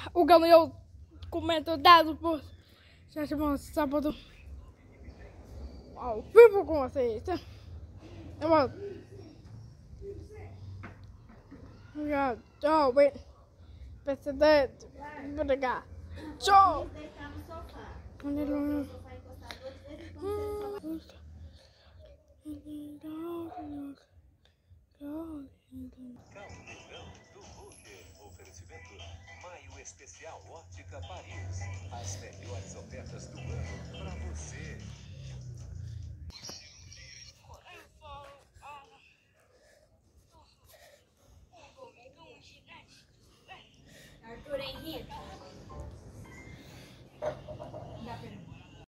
O ganhou comento dado por já chamou sábado ao vivo com vocês. Eu vou. Tchau, bem. Presidente, obrigado. Tchau. Caldeirão do Huck. Oferecimento Maio Especial Ótica Paris. As melhores ofertas do ano para você.